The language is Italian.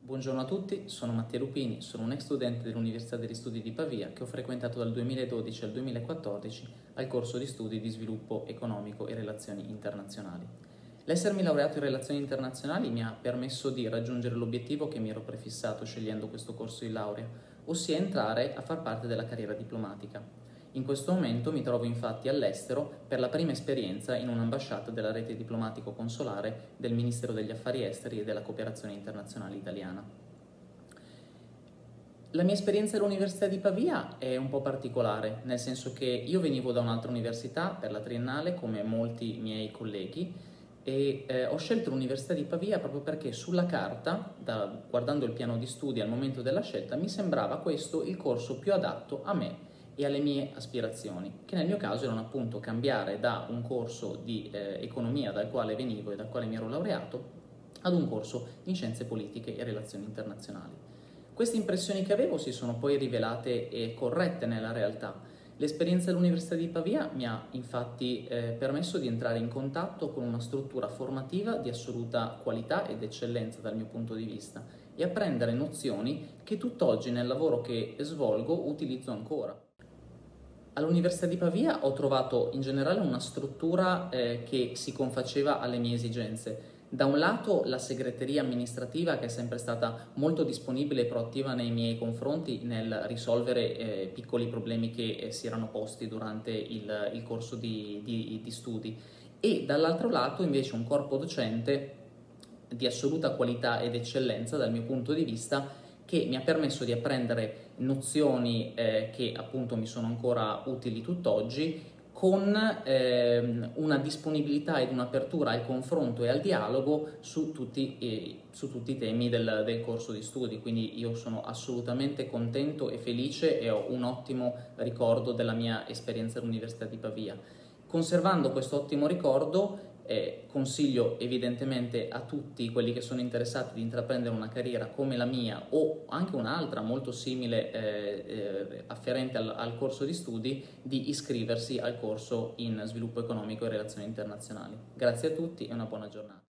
Buongiorno a tutti, sono Mattia Lupini, sono un ex studente dell'Università degli Studi di Pavia che ho frequentato dal 2012 al 2014 al corso di studi di sviluppo economico e relazioni internazionali. L'essermi laureato in relazioni internazionali mi ha permesso di raggiungere l'obiettivo che mi ero prefissato scegliendo questo corso di laurea, ossia entrare a far parte della carriera diplomatica. In questo momento mi trovo infatti all'estero per la prima esperienza in un'ambasciata della rete diplomatico-consolare del Ministero degli Affari Esteri e della Cooperazione Internazionale Italiana. La mia esperienza all'Università di Pavia è un po' particolare, nel senso che io venivo da un'altra università per la triennale, come molti miei colleghi, e ho scelto l'Università di Pavia proprio perché sulla carta, guardando il piano di studi al momento della scelta, mi sembrava questo il corso più adatto a me e alle mie aspirazioni, che nel mio caso erano appunto cambiare da un corso di economia dal quale venivo e dal quale mi ero laureato ad un corso in scienze politiche e relazioni internazionali. Queste impressioni che avevo si sono poi rivelate corrette nella realtà. L'esperienza all'Università di Pavia mi ha infatti permesso di entrare in contatto con una struttura formativa di assoluta qualità ed eccellenza dal mio punto di vista e apprendere nozioni che tutt'oggi nel lavoro che svolgo utilizzo ancora. All'Università di Pavia ho trovato in generale una struttura che si confaceva alle mie esigenze. Da un lato la segreteria amministrativa che è sempre stata molto disponibile e proattiva nei miei confronti nel risolvere piccoli problemi che si erano posti durante il corso di studi e dall'altro lato invece un corpo docente di assoluta qualità ed eccellenza dal mio punto di vista che mi ha permesso di apprendere nozioni che appunto mi sono ancora utili tutt'oggi con una disponibilità ed un'apertura al confronto e al dialogo su tutti i temi del corso di studi, quindi io sono assolutamente contento e felice e ho un ottimo ricordo della mia esperienza all'Università di Pavia. Conservando questo ottimo ricordo, consiglio evidentemente a tutti quelli che sono interessati di intraprendere una carriera come la mia o anche un'altra molto simile afferente al corso di studi di iscriversi al corso in sviluppo economico e relazioni internazionali. Grazie a tutti e una buona giornata.